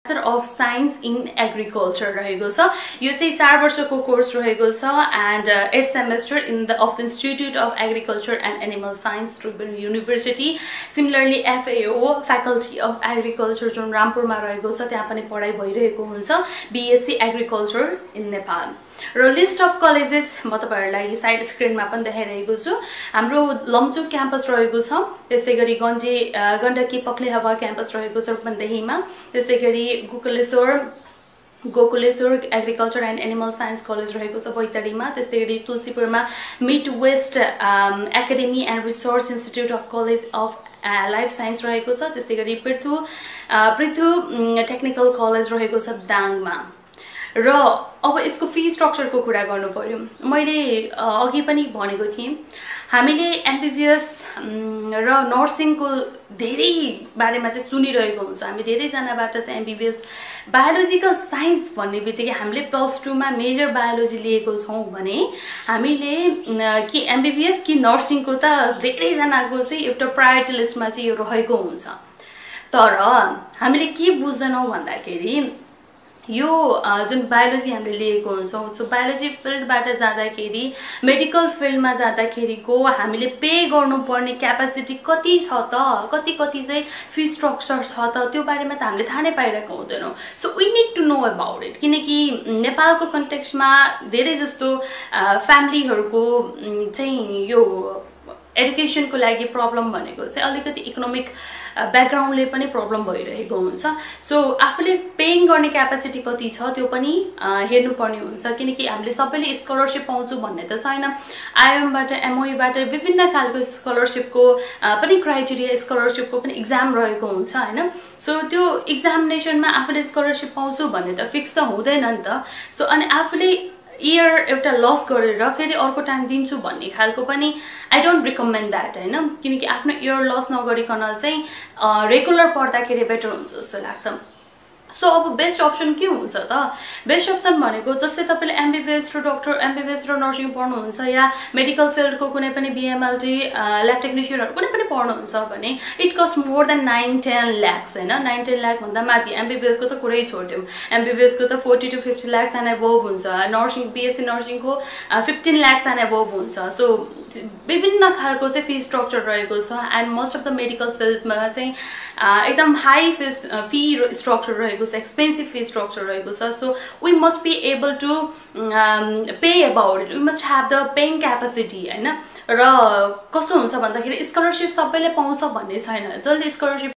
of Science in Agriculture रहेको छ यो चाहिँ 4 वर्षको कोर्स रहेको छ and 8th semester in the of the Institute of Agriculture and Animal Science Tribhuvan University. Similarly FAO Faculty of Agriculture जुन रामपुरमा रहेको छ त्यहाँ पनि पढाइ भइरहेको हुन्छ BSc Agriculture in Nepal. र लिस्ट अफ कलेजेस म तपाईहरुलाई साइड स्क्रिनमा पनि देखाइरहेको छु हाम्रो लमचुक क्याम्पस रहेको छ त्यसैगरी गण्डकी पक्लेहावा क्याम्पस रहेको छ रूपन्देहीमा त्यसैगरी Gokuleshwar agriculture and animal science college रहेको छ बैतडीमा त्यसैगरी तुलसीपुरमा mid west academy and research institute of college of life science रहेको छ त्यसैगरी पृथु टेक्निकल कलेज रहेको छ दाङमा र अब यसको फी स्ट्रक्चरको कुरा गर्नु पर्यो मैले अघि पनि भनेको थिएँ हामीले एमबीबीएस र नर्सिङको धेरै बारेमा चाहिँ सुनिरहेको हुन्छ हामी धेरै जनाबाट चाहिँ एमबीबीएस बायोलोजिकल साइन्स भन्ने बित्तिकै हामीले +2 मा मेजर बायोलोजी लिएको छौं भने हामीले कि एमबीबीएस कि नर्सिङको त धेरै जनाको चाहिँ एउटा प्रायोरिटी लिस्टमा चाहिँ यो रहेको हुन्छ तर हामीले के बुझ्दैनौं भन्दाखेरि यो जुन बायोलोजी हामीले लिएको हुन्छौं सो बायोलोजी फिल्डबाट जाँदाखेरि मेडिकल फिल्डमा जाँदाखेरिको हामीले पे गर्नुपर्ने क्यापेसिटी कति छ त कति चाहिँ फी स्ट्रक्चर छ त त्यो बारेमा त हामीले थाहा नै पाइरहेको हुँदैनौं so we need to know about it किनकि नेपालको कन्टेक्स्टमा धेरै जस्तो फ्यामिलीहरुको चाहिँ यो एजुकेसनको लागि प्रब्लम भनेको चाहिँ अलिकति इकोनोमिक ब्याकग्राउन्डले पनि प्रब्लम भइरहेको हुन्छ सो आफूले पेइङ गर्ने क्यापेसिटी कति छ त्यो पनि हेर्नुपर्ने हुन्छ किनकि हामीले सबैले स्कलरशिप पाउँछु भन्ने त छैन आईएमबाट एमओईबाट विभिन्न खालको स्कलरशिपको पनि क्राइटेरिया स्कलरशिपको पनि एक्जाम रहेको हुन्छ हैन सो त्यो एक्जामिनेसनमा आफूले स्कलरशिप पाउँछु भन्ने त फिक्स त हुँदैन नि त सो अनि आफूले इयर एउटा लस गरेर फेरि अर्को टाइम दिन्छु भन्ने खालको पनि आई डोन्ट रिकमेन्ड दैट हैन किनकि आफ्नो इयर लस नगरिकन चाहिँ रेगुलर पढ्दाखेरि बेटर हुन्छ जस्तो लाग्छ सो अब बेस्ट अप्सन के हुन्छ त बेस्ट अप्सन भनेको जस्तै तपाईले एमबीबीएस र डाक्टर एमबीबीएस र नर्सिङ पढ्नुहुन्छ या मेडिकल फिल्डको कुनै पनि बीएमएलटी ल्याब टेक्निशियनहरु कुनै पनि पढ्नुहुन्छ भने it cost more than 9-10 lakh हैन 9-10 लाख भन्दा माथि एमबीबीएस को त कुरै छोड्दियौ एमबीबीएस को त 40 to 50 लाख एन्ड अबोभ हुन्छ नर्सिङ बीएससी नर्सिङ को 15 लाख एन्ड अबोभ हुन्छ सो विभिन्न खालको चाहिँ फी स्ट्रक्चर रहेको छ and most of the medical फिल्डमा चाहिँ एकदम हाई फी स्ट्रक्चर रहेको छ एक्सपेन्सिभ फी स्ट्रक्चर रहेको छ so we must be able to pay about it we must have the paying capacity हैन र कस्तो हुन्छ भन्दाखेरि स्कलरशिप सबैले पाउँछ भन्ने छैन जसले स्कलरशिप